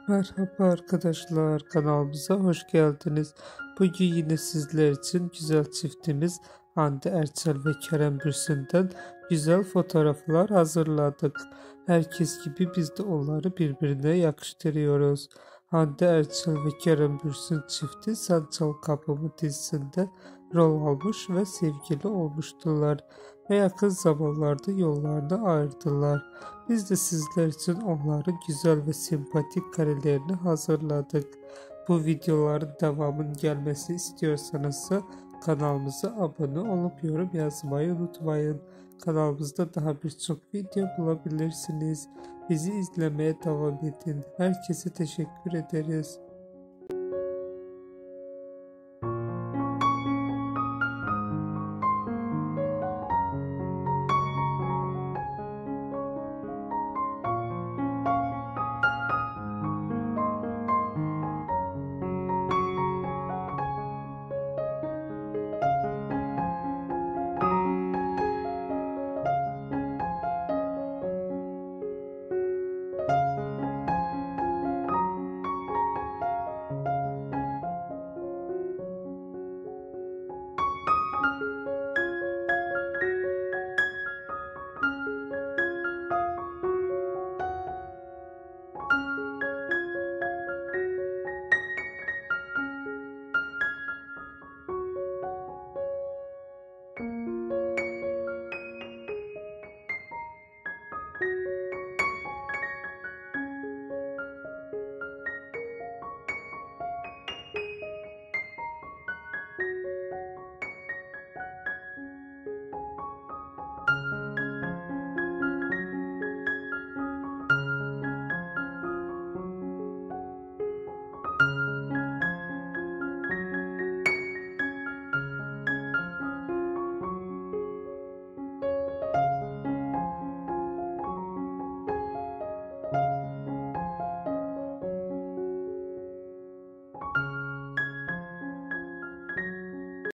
Merhaba arkadaşlar, kanalımıza hoş geldiniz. Bugün yine sizler için güzel çiftimiz Hande Erçel ve Kerem Bürsin'den güzel fotoğraflar hazırladık. Herkes gibi biz de onları birbirine yakıştırıyoruz. Hande Erçel ve Kerem Bürsin çifti Sen Çal Kapımı dizisinde rol almış ve sevgili olmuştular ve yakın zamanlarda yollarını ayırdılar. Biz de sizler için onların güzel ve sempatik karelerini hazırladık. Bu videoların devamının gelmesi istiyorsanız kanalımıza abone olup yorum yazmayı unutmayın. Kanalımızda daha birçok video bulabilirsiniz. Bizi izlemeye devam edin. Herkese teşekkür ederiz.